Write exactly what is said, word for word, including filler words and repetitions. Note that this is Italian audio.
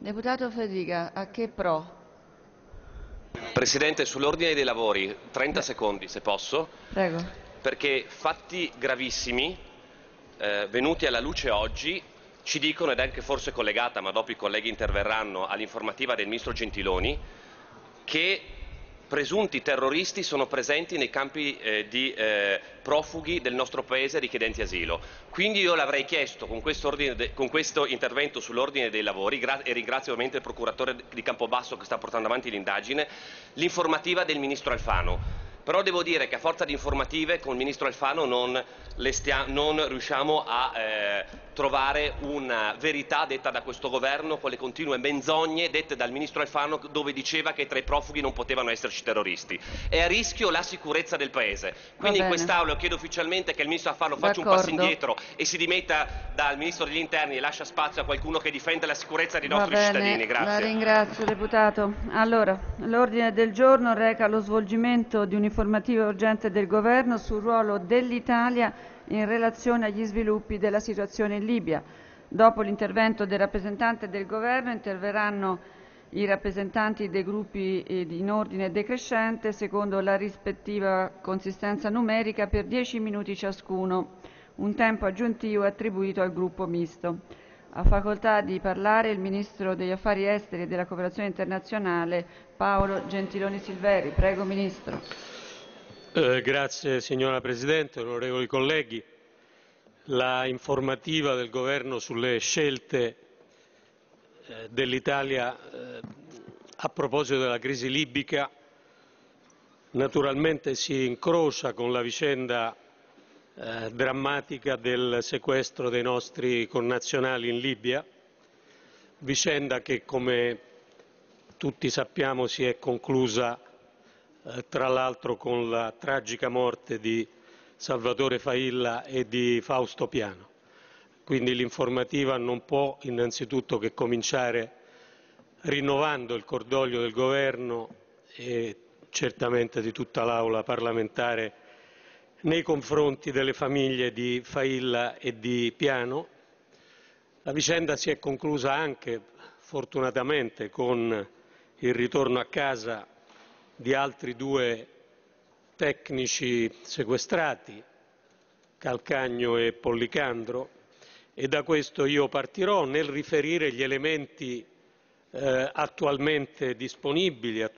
Deputato Fedriga, a che pro? Presidente, sull'ordine dei lavori, trenta Pre- secondi se posso, Prego. perché fatti gravissimi eh, venuti alla luce oggi ci dicono, ed è anche forse collegata, ma dopo i colleghi interverranno, all'informativa del Ministro Gentiloni, che presunti terroristi sono presenti nei campi eh, di eh, profughi del nostro Paese richiedenti asilo. Quindi io l'avrei chiesto con questo, ordine con questo intervento sull'ordine dei lavori, e ringrazio ovviamente il procuratore di Campobasso che sta portando avanti l'indagine, l'informativa del Ministro Alfano. Però devo dire che a forza di informative con il Ministro Alfano non, le stia, non riusciamo a eh, trovare una verità detta da questo governo con le continue menzogne dette dal Ministro Alfano, dove diceva che tra i profughi non potevano esserci terroristi. È a rischio la sicurezza del Paese. Va Quindi in bene. quest'Aula chiedo ufficialmente che il Ministro Alfano faccia un passo D'accordo. indietro e si dimetta dal Ministro degli Interni e lascia spazio a qualcuno che difenda la sicurezza dei Va nostri cittadini. bene, la Grazie. ringrazio, deputato. Allora, l'ordine del giorno reca lo svolgimento di un'informativa urgente del Governo sul ruolo dell'Italia in relazione agli sviluppi della situazione in Libia. Dopo l'intervento del rappresentante del Governo interverranno i rappresentanti dei gruppi eh, in ordine decrescente secondo la rispettiva consistenza numerica per dieci minuti ciascuno, un tempo aggiuntivo attribuito al gruppo misto. Ha facoltà di parlare il Ministro degli Affari Esteri e della Cooperazione Internazionale Paolo Gentiloni Silveri. Prego, Ministro. Eh, grazie signora Presidente, onorevoli colleghi. La informativa del Governo sulle scelte eh, dell'Italia eh, a proposito della crisi libica naturalmente si incrocia con la vicenda eh, drammatica del sequestro dei nostri connazionali in Libia, vicenda che, come tutti sappiamo, si è conclusa eh, tra l'altro con la tragica morte di Salvatore Failla e di Fausto Piano. Quindi l'informativa non può innanzitutto che cominciare rinnovando il cordoglio del Governo e certamente di tutta l'Aula parlamentare nei confronti delle famiglie di Failla e di Piano. La vicenda si è conclusa anche, fortunatamente, con il ritorno a casa di altri due tecnici sequestrati, Calcagno e Pollicandro, e da questo io partirò nel riferire gli elementi eh, attualmente disponibili,